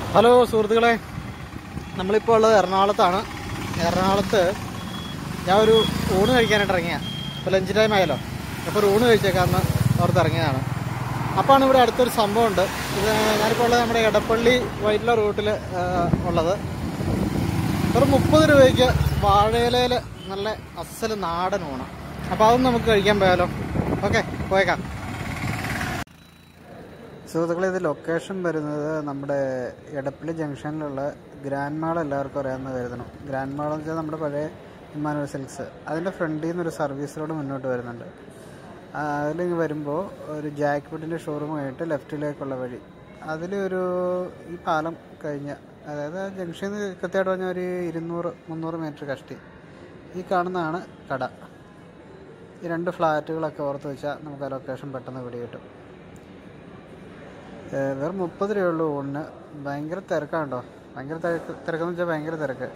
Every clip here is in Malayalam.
ഹലോ സുഹൃത്തുക്കളെ, നമ്മളിപ്പോൾ ഉള്ളത് എറണാകുളത്താണ്. എറണാകുളത്ത് ഞാൻ ഒരു ഊണ് കഴിക്കാനായിട്ട് ഇറങ്ങിയാണ്. ഇപ്പോൾ ലഞ്ച് ടൈം ആയല്ലോ, അപ്പോൾ ഒരു ഊണ് കഴിച്ചേക്കാമെന്ന് ഓർത്ത് ഇറങ്ങിയതാണ്. അപ്പോഴാണ് ഇവിടെ അടുത്തൊരു സംഭവമുണ്ട്. ഇത് ഞാനിപ്പോൾ ഉള്ളത് നമ്മുടെ എടപ്പള്ളി വൈറ്റില റൂട്ടിൽ ഉള്ളത്. ഒരു 30 രൂപയ്ക്ക് വാഴയിലയിൽ നല്ല അസൽ നാടൻ ഊണ്. അപ്പോൾ അതൊന്നും നമുക്ക് കഴിക്കാൻ പോയാലോ? ഓക്കെ, പോയേക്കാം. സുഹൃത്തുക്കളെ, ഇത് ലൊക്കേഷൻ വരുന്നത് നമ്മുടെ എടപ്പള്ളി ജംഗ്ഷനിലുള്ള ഗ്രാൻഡ് മാൾ. എല്ലാവർക്കും അറിയാമെന്ന് കരുതണം. ഗ്രാൻഡ് മാൾ എന്ന് വെച്ചാൽ നമ്മുടെ പഴയ ഇമ്മാനുവൽ സിൽക്സ്. അതിൻ്റെ ഫ്രണ്ടിൽ നിന്നൊരു സർവീസ് റോഡ് മുന്നോട്ട് വരുന്നുണ്ട്. അതിൽ വരുമ്പോൾ ഒരു ജാക്ക് വുഡിൻ്റെ ഷോറൂം കഴിഞ്ഞിട്ട് ലെഫ്റ്റിലേക്കുള്ള വഴി, അതിലൊരു ഈ പാലം കഴിഞ്ഞ്, അതായത് ജംഗ്ഷനിൽ നിന്ന് കൃത്യമായിട്ട് പറഞ്ഞാൽ ഒരു 200-300 മീറ്റർ കഷ്ടി ഈ കാണുന്നതാണ് കട. ഈ 2 ഫ്ലാറ്റുകളൊക്കെ ഓർത്ത് വെച്ചാൽ നമുക്ക് ആ ലൊക്കേഷൻ പെട്ടെന്ന് പിടികിട്ടും. വെറും 30 രൂപയുള്ളൂ ഊണിന്. ഭയങ്കര തിരക്കാണ്ടോ, ഭയങ്കര തിരക്കെന്ന് വെച്ചാൽ ഭയങ്കര തിരക്ക്.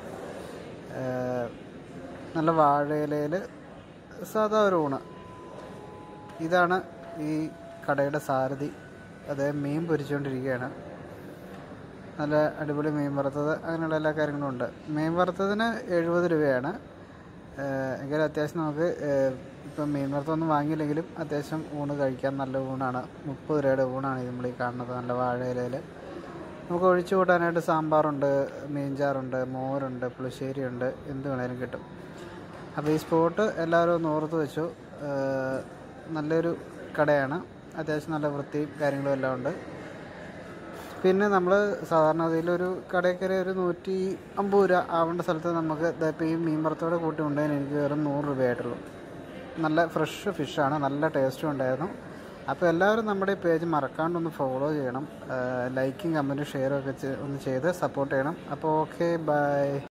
നല്ല വാഴയിലയിൽ സാധാ ഒരു ഊണ്. ഇതാണ് ഈ കടയുടെ സാരഥി. അദ്ദേഹം മീൻ പൊരിച്ചുകൊണ്ടിരിക്കുകയാണ്. നല്ല അടിപൊളി മീൻ വറുത്തത്, അങ്ങനെയുള്ള എല്ലാ കാര്യങ്ങളും ഉണ്ട്. മീൻ വറുത്തതിന് 70 രൂപയാണ്. എങ്കിലും അത്യാവശ്യം നമുക്ക് ഇപ്പം മീൻ വറുത്തൊന്നും വാങ്ങിയില്ലെങ്കിലും അത്യാവശ്യം ഊണ് കഴിക്കാൻ നല്ല ഊണാണ്. 30 രൂപയുടെ ഊണാണ് നമ്മൾ ഈ കാണുന്നത്. നല്ല വാഴയിലയിൽ നമുക്ക് ഒഴിച്ചു കൂട്ടാനായിട്ട് സാമ്പാറുണ്ട്, മീൻചാറുണ്ട്, മോരുണ്ട്, പുളിശ്ശേരിയുണ്ട്, എന്ത് വേണേലും കിട്ടും. അപ്പോൾ ഈ സ്പോട്ട് എല്ലാവരും ഒന്ന് ഓർത്ത് വെച്ചു. നല്ലൊരു കടയാണ്. അത്യാവശ്യം നല്ല വൃത്തിയും കാര്യങ്ങളും എല്ലാം ഉണ്ട്. പിന്നെ നമ്മൾ സാധാരണ അതിലൊരു കടയിൽ കയറി ഒരു 150 രൂപ ആവേണ്ട സ്ഥലത്ത് നമുക്ക് ഇപ്പോൾ ഈ മീൻ വറുത്തോടെ കൂട്ടി കൊണ്ടുപോകാൻ എനിക്ക് വെറും 100 രൂപയായിട്ടുള്ളൂ. നല്ല ഫ്രഷ് ഫിഷാണ്, നല്ല ടേസ്റ്റും ഉണ്ടായിരുന്നു. അപ്പോൾ എല്ലാവരും നമ്മുടെ ഈ പേജ് മറക്കാണ്ടൊന്ന് ഫോളോ ചെയ്യണം. ലൈക്കും കമൻറ്റും ഷെയറും ഒക്കെ ഒന്ന് ചെയ്ത് സപ്പോർട്ട് ചെയ്യണം. അപ്പോൾ ഓക്കെ, ബൈ.